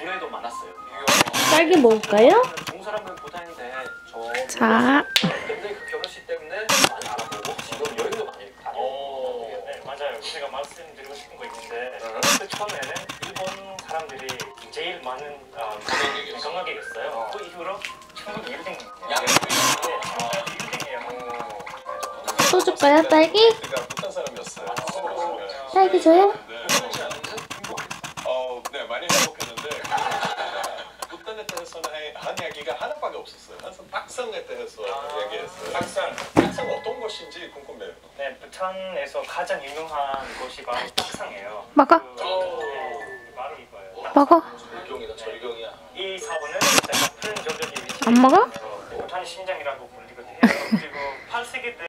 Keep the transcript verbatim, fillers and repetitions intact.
굴에도 많았어요. 딸기 먹을까요? 중국 사람은 부산인데 저 자. 근데 그 결혼식 때문에 많이 알아보고 지금 여행도 많이 다녀요. 네, 맞아요. 제가 말씀드리고 싶은 거 있는데 그 처음에는 일본 사람들이 제일 많은 어, 관광객이었어요. 그 이후로 중국 일 등이에요. 네, 일 등이에요. 또 줄까요, 딸기? 제가 부산 사람이었어요. 딸기 줘요? 네. 어, 네, 많이 행복했는데 부산에 대해서는 한 이야기가 하나밖에 없었어요. 항상 탁상에 대해서 얘기했어요. 탁상. 탁상 어떤 것인지 궁금해요. 네, 부산에서 가장 유명한 곳이 바로 탁상이에요. 먹어. 그, 네, 바로 이거예요. 먹어. 절경이다 절경이야. 이 사원은 제가 푸른 저녁이 위치해 안 먹어? 부산 심장이라고 불리거든요. 그리고 팔 세기 때